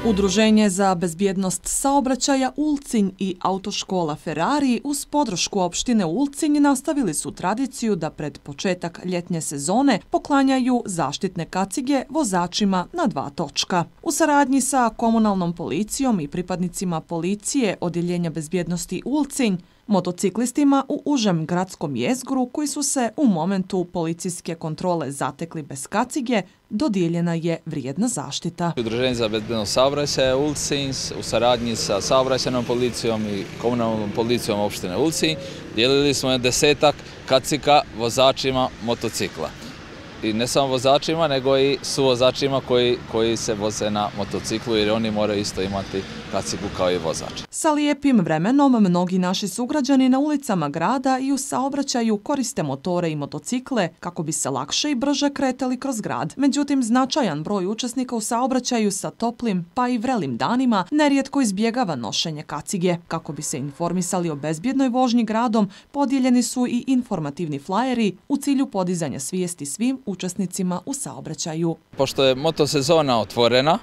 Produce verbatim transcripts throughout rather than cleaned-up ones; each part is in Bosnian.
Udruženje za bezbjednost saobraćaja Ulcinj i autoškola Ferrari uz podršku opštine Ulcinj nastavili su tradiciju da pred početak ljetnje sezone poklanjaju zaštitne kacige vozačima na dva točka. U saradnji sa komunalnom policijom i pripadnicima policije Odjeljenja bezbjednosti Ulcinj, motociklistima u užem gradskom jezgru koji su se u momentu policijske kontrole zatekli bez kacige, dodijeljena je vrijedna zaštita. Udruženje za bezbjednost saobraćaja Ulcinj u saradnji sa saobraćajnom policijom i komunalnom policijom opštine Ulcinj dijelili smo desetak kaciga vozačima motocikla. I ne samo vozačima, nego i suvozačima koji, koji se voze na motociklu, jer oni moraju isto imati kacigu kao i vozač. Sa lijepim vremenom mnogi naši sugrađani na ulicama grada i u saobraćaju koriste motore i motocikle kako bi se lakše i brže kretali kroz grad. Međutim, značajan broj učesnika u saobraćaju sa toplim pa i vrelim danima nerijetko izbjegava nošenje kacige. Kako bi se informisali o bezbjednoj vožnji gradom, podijeljeni su i informativni flajeri u cilju podizanja svijesti svim učesnicima u saobraćaju. Pošto je motosezona otvorena,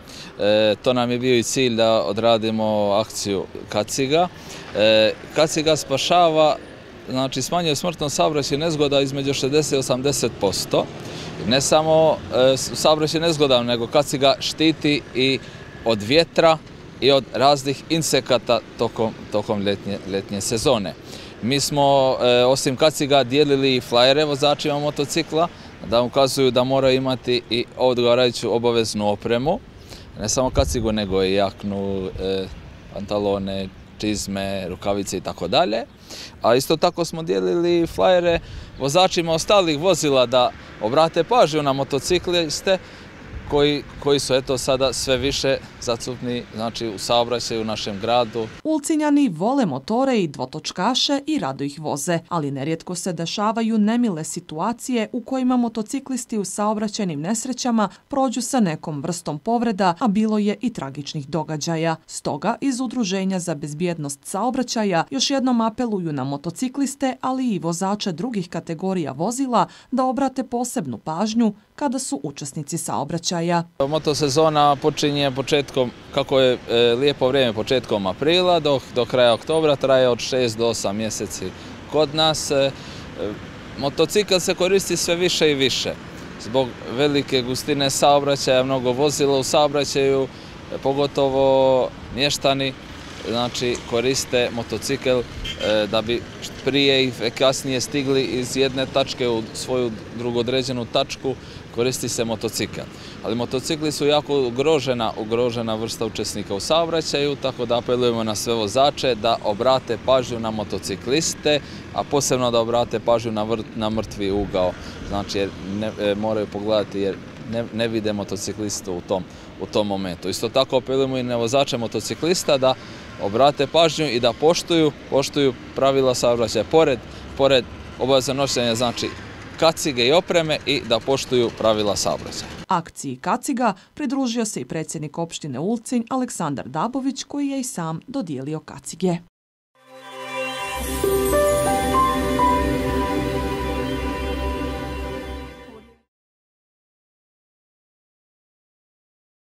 e, to nam je bio i cilj da odradimo akciju kaciga. E, kaciga spašava, znači smanjuje smrtno saobraćaj nezgoda između šezdeset i osamdeset posto. Ne samo e, saobraćaj nezgoda, nego kaciga štiti i od vjetra i od raznih insekata tokom, tokom ljetnje, ljetnje sezone. Mi smo, e, osim kaciga, dijelili i flajere vozačima motocikla, da ukazuju da moraju imati i odgovarajuću obaveznu opremu, ne samo kacigu, nego i jaknu, e, pantalone, čizme, rukavice i tako dalje. A isto tako smo dijelili flajere vozačima ostalih vozila da obrate pažnju na motocikliste Koji, koji su eto sada sve više zacupni, znači u saobraćaju u našem gradu. Ulcinjani vole motore i dvotočkaše i rado ih voze, ali nerijetko se dešavaju nemile situacije u kojima motociklisti u saobraćajnim nesrećama prođu sa nekom vrstom povreda, a bilo je i tragičnih događaja. Stoga iz Udruženja za bezbjednost saobraćaja još jednom apeluju na motocikliste, ali i vozače drugih kategorija vozila da obrate posebnu pažnju kada su učesnici saobraćaja. Motosezona počinje početkom, kako je e, lijepo vrijeme, početkom aprila, do, do kraja oktobra, traje od šest do osam mjeseci kod nas. E, motocikl se koristi sve više i više. Zbog velike gustine saobraćaja, mnogo vozila u saobraćaju, e, pogotovo mještani, znači koriste motocikl e, da bi prije i kasnije stigli iz jedne tačke u svoju drugodređenu tačku, koristi se motocikl. Ali motocikli su jako ugrožena, ugrožena vrsta učesnika u saobraćaju, tako da apelujemo na sve vozače da obrate pažnju na motocikliste, a posebno da obrate pažnju na, vrt, na mrtvi ugao, znači jer ne, e, moraju pogledati jer ne, ne vide motociklistu u tom, u tom momentu. Isto tako apelujemo i na vozače motociklista da obrate pažnju i da poštuju, poštuju pravila saobraćaja, pored, pored obaveza nošenja, znači kacige i opreme, i da poštuju pravila saobraćaja. Akciji kaciga pridružio se i predsjednik opštine Ulcinj Aleksandar Dabović, koji je i sam dodijelio kacige.